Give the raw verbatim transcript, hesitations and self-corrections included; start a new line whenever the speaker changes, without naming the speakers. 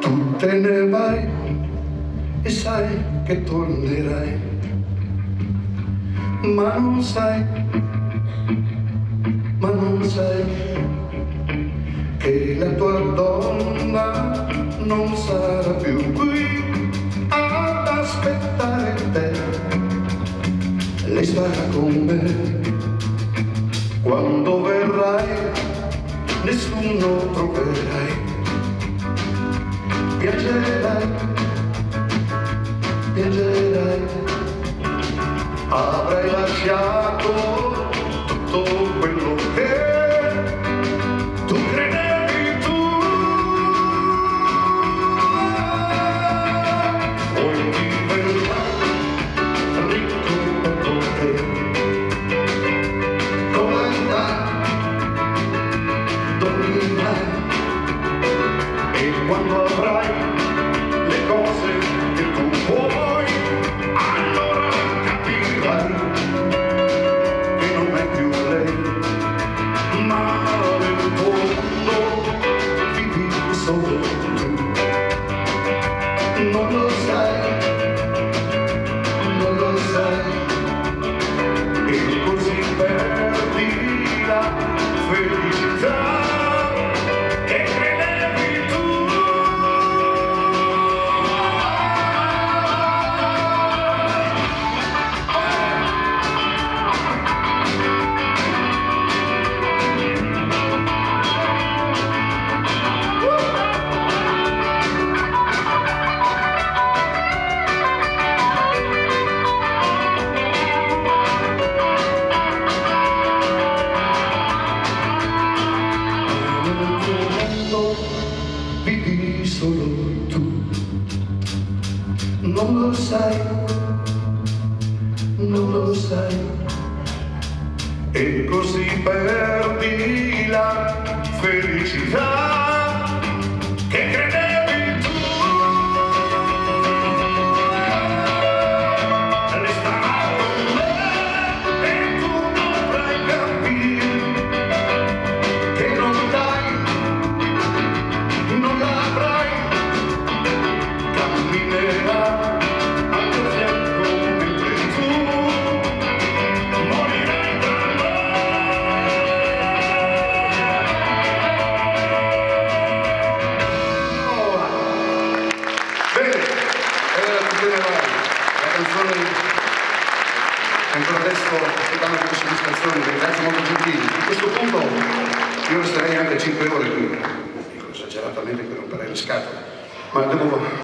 Tu te ne vai e sai che tornerai, ma non sai, ma non sai che la tua donna non sarà più qui ad aspettare te. Lei starà con me. Quando verrai nessuno troverai. Piangerai, piangerai, avrai lasciato tutto quello che tu credevi tu. Poi diverrai ricco per te, comandai, dormirai, e quando avrai le cose che tu vuoi, allora capirai che non è più lei, ma nel fondo vivi solo tu. Non lo sai, non lo sai, e così perdi la felicità. Vivi solo tu, non lo sai, non lo sai, e così perdi la felicità che credevi tu. Resterà con me e tu dovrai capire che non dai, non l'avrai, camminerà al tuo fianco mentre tu morirai tra noi. Oh. Bene, allora Tu te ne vai, la canzone ancora adesso aspettando queste soddisfazioni, dei ragazzi molto gentili. A questo punto io resterei anche cinque ore qui, dico esageratamente per rompere le scatole, ma devo